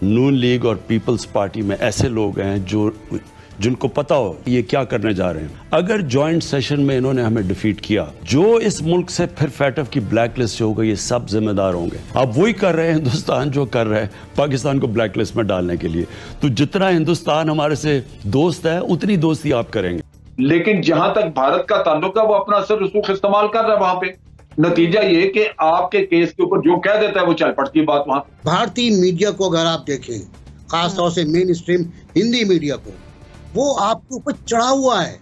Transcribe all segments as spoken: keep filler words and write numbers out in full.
नून league और Peoples Party में ऐसे लोग हैं जो जिनको पता हो ये क्या करने जा रहे हैं। अगर जॉइंट सेशन में इन्होंने हमें डिफीट किया, जो इस मुल्क से फिर फैटफ की ब्लैक लिस्ट होगा, ये सब जिम्मेदार होंगे। अब वही कर रहे हैं हिंदुस्तान जो कर रहा है पाकिस्तान को ब्लैक लिस्ट में डालने के लिए। तो जितना हिंदुस्तान हमारे से दोस्त है उतनी दोस्ती आप करेंगे। लेकिन जहां तक भारत का ताल्लुक है वो अपना असर रसूख इस्तेमाल कर रहा है वहां पे। नतीजा ये कि आपके केस के ऊपर जो कह देता है वो चल पड़ती है बात वहां। भारतीय मीडिया को अगर आप देखें, खासतौर से मेन स्ट्रीम हिंदी मीडिया को, वो आपके ऊपर चढ़ा हुआ है।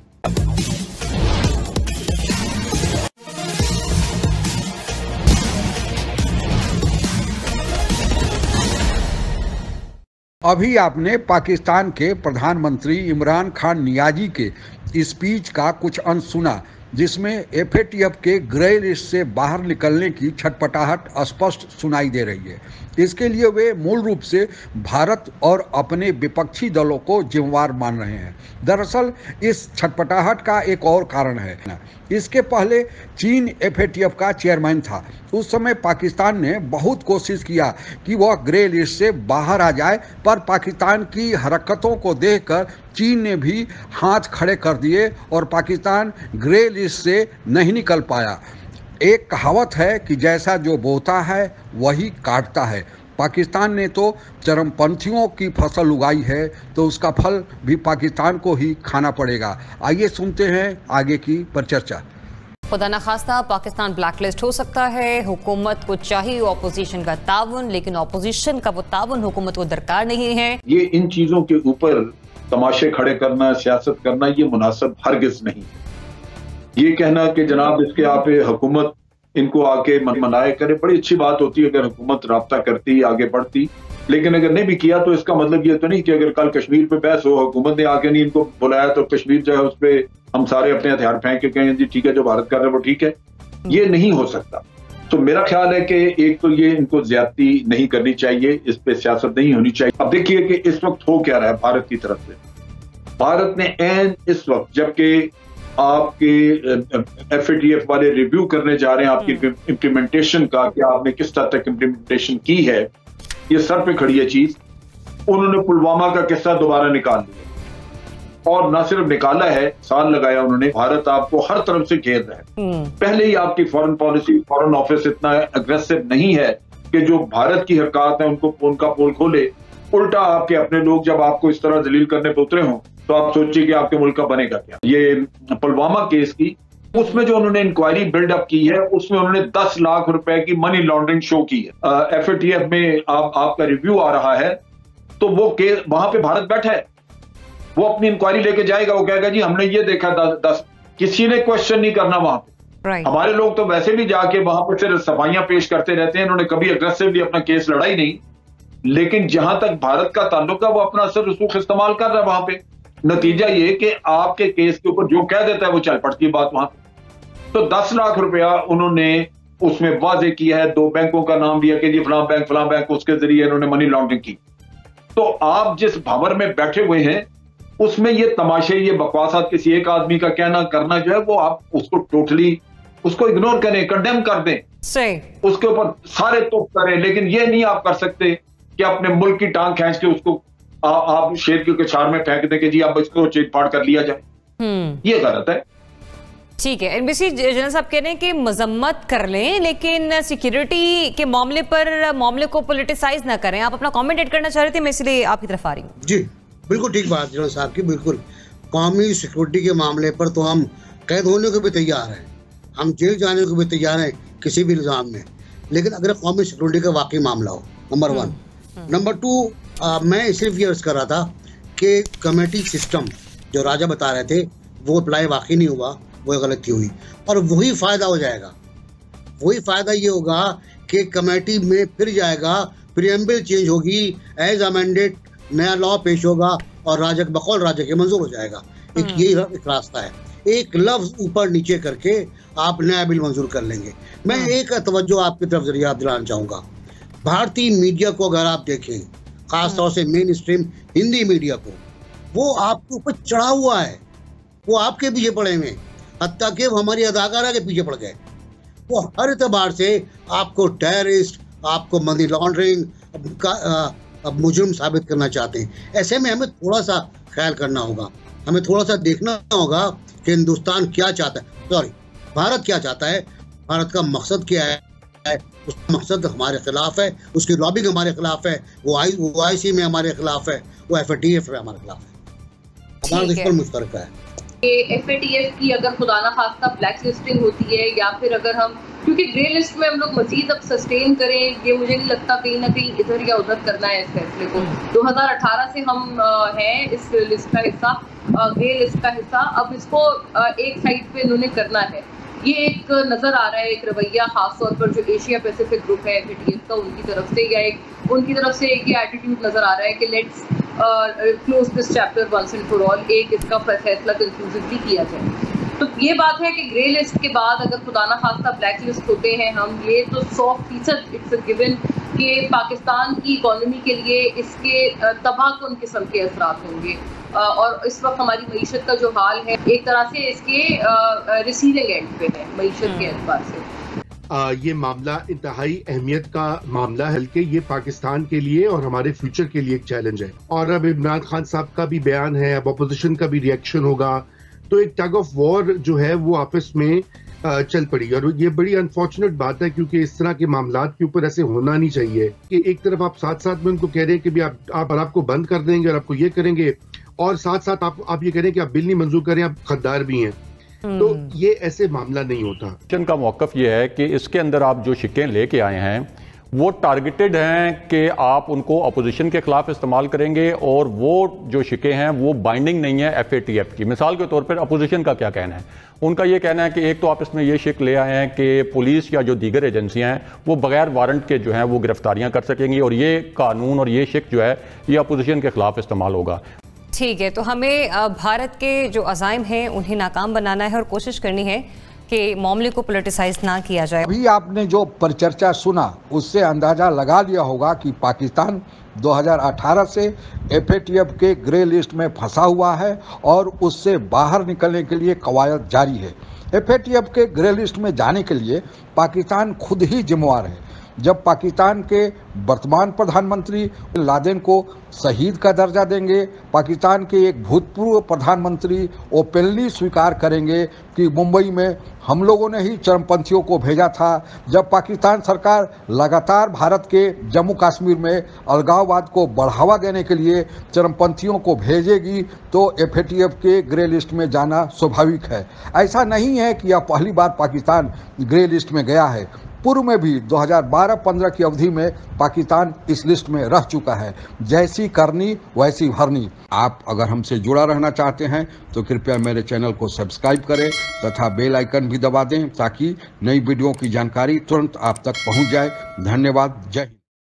अभी आपने पाकिस्तान के प्रधानमंत्री इमरान खान नियाजी के स्पीच का कुछ अंश सुना, जिसमें एफ ए टी एफ के ग्रे लिस्ट से बाहर निकलने की छटपटाहट स्पष्ट सुनाई दे रही है। इसके लिए वे मूल रूप से भारत और अपने विपक्षी दलों को जिम्मेवार मान रहे हैं। दरअसल इस छटपटाहट का एक और कारण है। इसके पहले चीन एफ ए टी एफ का चेयरमैन था। उस समय पाकिस्तान ने बहुत कोशिश किया कि वह ग्रे लिस्ट से बाहर आ जाए, पर पाकिस्तान की हरकतों को देखकर चीन ने भी हाथ खड़े कर दिए और पाकिस्तान ग्रे लिस्ट से नहीं निकल पाया। एक कहावत है कि जैसा जो बोता है वही काटता है। पाकिस्तान ने तो चरमपंथियों की फसल उगाई है, तो उसका फल भी पाकिस्तान को ही खाना पड़ेगा। आइए सुनते हैं आगे की परिचर्चा। खुदा न खास्ता पाकिस्तान ब्लैकलिस्ट हो सकता है। हुकूमत को चाहिए ऑपोजिशन का ताउन, लेकिन ऑपोजिशन का वो ताउन हुकूमत को दरकार नहीं है। ये इन चीजों के ऊपर तमाशे खड़े करना, सियासत करना, ये मुनासिब हरगिज नहीं। ये कहना कि जनाब इसके आप हुकूमत इनको आके मनाए करे, बड़ी अच्छी बात होती है अगर हुकूमत राब्ता करती, आगे बढ़ती। लेकिन अगर नहीं भी किया तो इसका मतलब ये तो नहीं कि अगर कल कश्मीर पे बहस हो, हुकूमत ने आके नहीं इनको बुलाया, तो कश्मीर जो है उस पर हम सारे अपने हथियार फेंक के कहें जी ठीक है जो भारत कर रहे हैं वो ठीक है। ये नहीं हो सकता। तो मेरा ख्याल है कि एक तो ये इनको ज्यादती नहीं करनी चाहिए, इस पे सियासत नहीं होनी चाहिए। अब देखिए कि इस वक्त हो क्या रहा है भारत की तरफ से। भारत ने एन इस वक्त जबकि आपके एफ ए टी एफ वाले रिव्यू करने जा रहे हैं आपकी इम्प्लीमेंटेशन का कि आपने किस तरह तक इम्प्लीमेंटेशन की है, ये सर पे खड़ी है चीज। उन्होंने पुलवामा का किस्सा दोबारा निकाल दिया और ना सिर्फ निकाला है, साल लगाया उन्होंने। भारत आपको हर तरफ से घेर रहा है। पहले ही आपकी फॉरेन पॉलिसी, फॉरेन ऑफिस इतना अग्रेसिव नहीं है कि जो भारत की हरकत है उनको उनका पोल खोले। उल्टा आपके अपने लोग जब आपको इस तरह दलील करने पे उतरे हों तो आप सोचिए कि आपके मुल्क का बनेगा क्या। ये पुलवामा केस की उसमें जो उन्होंने इंक्वायरी बिल्डअप की है उसमें उन्होंने दस लाख रुपए की मनी लॉन्ड्रिंग शो की है। एफ ए टी एफ में आप, आपका रिव्यू आ रहा है तो वो केस वहां पे भारत बैठा है, वो अपनी इंक्वायरी लेके जाएगा, वो कहेगा जी हमने ये देखा दस, दस किसी ने क्वेश्चन नहीं करना वहां पे। right. हमारे लोग तो वैसे भी जाके वहां पर सिर्फ सफाइयां पेश करते रहते हैं, इन्होंने कभी अग्रेसिवली अपना केस लड़ा ही नहीं। लेकिन जहां तक भारत का ताल्लुक है वो अपना असर रसूख इस्तेमाल कर रहा है वहां पे। नतीजा ये कि आपके केस के ऊपर जो कह देता है वो चल पड़ती है बात वहां पे। तो दस लाख रुपया उन्होंने उसमें वाजे किया है, दो बैंकों का नाम दिया कि जी फलां बैंक फलां बैंक, उसके जरिए इन्होंने मनी लॉन्ड्रिंग की। तो आप जिस भंवर में बैठे हुए हैं उसमें ये तमाशे, ये बकवासात, किसी एक आदमी का कहना करना जो है वो आप उसको टोटली उसको इग्नोर करें, कंडेम कर दें, सही उसके ऊपर सारे तुक करें। लेकिन ये नहीं आप कर सकते कि अपने मुल्क की टांग खींच के उसको आ, आप शेर की कछार में फेंक दें कि जी अब इसको चीट फाड़ कर लिया जाए। ये गलत है। ठीक है, एन बी सी जनरल साहब कह रहे हैं कि मजम्मत कर लें लेकिन सिक्योरिटी के मामले पर मामले को पॉलिटिसाइज ना करें। आप अपना कमेंट ऐड करना चाह रहे थे, मैं इसलिए आपकी तरफ आ रही हूँ। जी बिल्कुल ठीक बात जनरल साहब की। बिल्कुल कौमी सिक्योरिटी के मामले पर तो हम कैद होने को भी तैयार हैं, हम जेल जाने को भी तैयार हैं किसी भी इल्जाम में। लेकिन अगर कौमी सिक्योरिटी का वाकई मामला हो, नंबर वन। नंबर टू, आ, मैं सिर्फ ये अर्ज कर रहा था कि कमेटी सिस्टम जो राजा बता रहे थे वो अप्लाई वाकई नहीं हुआ, वो गलती हुई। और वही फायदा हो जाएगा, वही फायदा ये होगा कि कमेटी में फिर जाएगा, प्रीएम्बल चेंज होगी, एज अमेंडेड नया लॉ पेश होगा और राजा बकौल राजा के मंजूर हो जाएगा। एक यही एक रास्ता है, एक लफ्ज ऊपर नीचे करके आप नया बिल मंजूर कर लेंगे। मैं एक तवज्जो आपकी तरफ जरिए दिलाना चाहूँगा। भारतीय मीडिया को अगर आप देखें, खासतौर से मेन स्ट्रीम हिंदी मीडिया को, वो आपके ऊपर चढ़ा हुआ है, वो आपके पीछे पड़े हुए, हत्ता कि वो हमारी अदाकारा के पीछे पड़ गए। वो हर एतबार से आपको टेररिस्ट, आपको मनी लॉन्ड्रिंग, अब मुजरिम साबित करना चाहते हैं। ऐसे में हमें थोड़ा सा ख्याल करना होगा, हमें थोड़ा सा देखना होगा कि हिंदुस्तान क्या चाहता है, सॉरी भारत क्या चाहता है, भारत का मकसद क्या है। उसका मकसद हमारे खिलाफ है, उसकी लॉबिंग हमारे खिलाफ है, वो आई वो आई सी में हमारे खिलाफ है, वो एफ ए टी एफ में हमारे खिलाफ है, हमारा इस पर मुश्तरका है। एफ ए टी एफ की अगर खुदा ना खास्ता ब्लैक लिस्टिंग होती है, या फिर अगर हम, क्योंकि ग्रे लिस्ट में हम लोग मजीद अब सस्टेन करें, ये मुझे नहीं लगता कहीं ना कहीं इधर या उधर करना है इस फैसले को। दो हज़ार अठारह से हम हैं इस लिस्ट का हिस्सा, ग्रे लिस्ट का हिस्सा, अब इसको एक साइड पे इन्होंने करना है। ये एक नज़र आ रहा है, एक रवैया खासतौर पर जो एशिया पैसिफिक ग्रुप है एफ ए टी एफ का, उनकी तरफ से, या एक उनकी तरफ से एक ये एटीट्यूड नज़र आ रहा है कि let's close this chapter once and for all, एक इसका फैसला कंक्लूसिवली किया जाए। तो ये बात है कि ग्रे लिस्ट के बाद अगर खुदा ना खास्ता ब्लैक लिस्ट होते हैं हम, ये तो सौ फीसद इट्स अ गिवन कि पाकिस्तान की इकॉनमी के लिए इसके तबाहकुन किस्म के असरात होंगे, और इस वक्त हमारी मईशत का जो हाल है एक तरह से इसके रिसीविंग एंड पे है मईशत के एतबार से। आ, ये मामला इंतहाई अहमियत का मामला है, बल्कि ये पाकिस्तान के लिए और हमारे फ्यूचर के लिए एक चैलेंज है। और अब इमरान खान साहब का भी बयान है, अब अपोजिशन का भी रिएक्शन होगा, तो एक टग ऑफ वॉर जो है वो आपस में चल पड़ी। और ये बड़ी अनफॉर्चुनेट बात है, क्योंकि इस तरह के मामला के ऊपर ऐसे होना नहीं चाहिए कि एक तरफ आप साथ साथ में उनको कह रहे हैं कि भी आप, आप और आपको बंद कर देंगे और आपको ये करेंगे, और साथ साथ आप आप ये कह रहे हैं कि आप बिल नहीं मंजूर करें, आप खद्दार भी हैं। तो ये ऐसे मामला नहीं होता। का मौकफ ये है कि इसके अंदर आप जो शिकें लेके आए हैं वो टारगेटेड हैं कि आप उनको अपोजिशन के खिलाफ इस्तेमाल करेंगे, और वो जो शिकें हैं वो बाइंडिंग नहीं है एफ ए टी एफ की। मिसाल के तौर पर अपोजिशन का क्या कहना है, उनका ये कहना है कि एक तो आप इसमें ये शिक ले आए हैं कि पुलिस या जो दीगर एजेंसियां हैं वो बगैर वारंट के जो हैं वो गिरफ्तारियां कर सकेंगी, और ये कानून और ये शिक जो है ये अपोजिशन के खिलाफ इस्तेमाल होगा। ठीक है, तो हमें भारत के जो अज़ाइम हैं उन्हें नाकाम बनाना है और कोशिश करनी है कि मामले को पॉलिटिसाइज ना किया जाए। अभी आपने जो परिचर्चा सुना उससे अंदाजा लगा लिया होगा कि पाकिस्तान दो हज़ार अठारह से एफ ए टी एफ के ग्रे लिस्ट में फंसा हुआ है और उससे बाहर निकलने के लिए कवायद जारी है। एफ ए टी एफ के ग्रे लिस्ट में जाने के लिए पाकिस्तान खुद ही जिम्मेवार है। जब पाकिस्तान के वर्तमान प्रधानमंत्री लादेन को शहीद का दर्जा देंगे, पाकिस्तान के एक भूतपूर्व प्रधानमंत्री ओपनली स्वीकार करेंगे कि मुंबई में हम लोगों ने ही चरमपंथियों को भेजा था, जब पाकिस्तान सरकार लगातार भारत के जम्मू कश्मीर में अलगाववाद को बढ़ावा देने के लिए चरमपंथियों को भेजेगी, तो एफ ए टी एफ के ग्रे लिस्ट में जाना स्वाभाविक है। ऐसा नहीं है कि यह पहली बार पाकिस्तान ग्रे लिस्ट में गया है, पूर्व में भी दो हज़ार बारह पंद्रह की अवधि में पाकिस्तान इस लिस्ट में रह चुका है। जैसी करनी वैसी भरनी। आप अगर हमसे जुड़ा रहना चाहते हैं तो कृपया मेरे चैनल को सब्सक्राइब करें तथा बेल आइकन भी दबा दें, ताकि नई वीडियो की जानकारी तुरंत आप तक पहुंच जाए। धन्यवाद। जय हिंद।